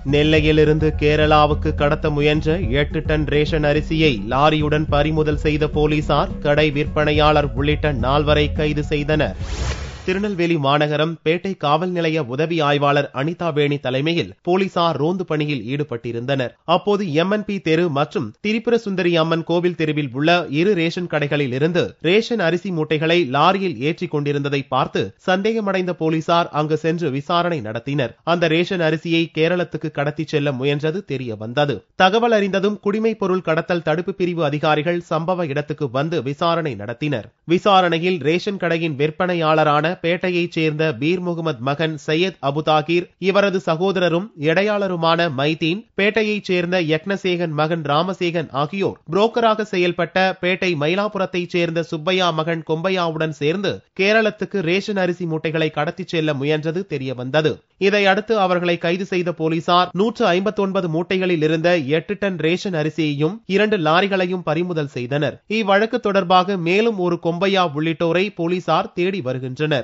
நெல்லையிலிருந்து கேரளாவுக்கு கடத்த முயன்ற 8 டன் ரேஷன் அரிசியை லாரியுடன் பறிமுதல் செய்த போலீசார் கடை விற்பனையாளர் உள்ளிட்ட 4 கைது செய்தனர். திருநெல்வேலி மாநகரம் பேட்டை காவல் நிலைய உதவி ஆய்வாளர் அனிதா வேணி தலைமையில் போலீசார் ரோந்து பணியில் ஈடுபட்டிருந்தனர். அப்போது MNP தெரு மற்றும் திரிபுர சுந்தரி அம்மன் கோவில் தெருவில் உள்ள 2 ரேஷன் கடைகளில் இருந்து ரேஷன் அரிசி மூட்டைகளை லாரியில் ஏற்றிக் கொண்டிருந்ததை பார்த்து சந்தேகமடைந்த போலீசார் அங்கு சென்று விசாரணை நடத்தினர். அந்த ரேஷன் அரிசியை கேரளத்துக்கு கடத்தி செல்ல முயன்றது தெரிய வந்தது. தகவல் அறிந்ததும் குடிமைப் பொருள் கடத்தல் தடுப்பு பிரிவு அதிகாரிகள் சம்பவ இடத்துக்கு வந்து விசாரணை நடத்தினர். விசாரணையில் ரேஷன் கடையின் விற்பனையாளரான பேட்டையைச் சேர்ந்த பீர் முகமது மகன் சையத் அபுதாகிர், இவரது சகோதரரும் இடையாளருமான மைதீன், பேட்டையைச் சேர்ந்த யக்னசேகன் மகன் ராமசேகன் ஆகியோர் புரோக்கராக செயல்பட்ட பேட்டை மயிலாபுரத்தைச் சேர்ந்த சுப்பையா மகன் கொம்பையாவுடன் சேர்ந்து கேரளத்துக்கு ரேஷன் அரிசி மூட்டைகளை கடத்திச் செல்ல முயன்றது தெரிய வந்தது. இதையடுத்து அவர்களை கைது செய்த போலீசார் 159 மூட்டைகளில் இருந்த 8 டன் ரேஷன் அரிசியையும் 2 லாரிகளையும் பறிமுதல் செய்தனர். இவ்வழக்கு தொடர்பாக மேலும் ஒரு கொம்பையா உள்ளிட்டோரை போலீசார் தேடி வருகின்றனர்.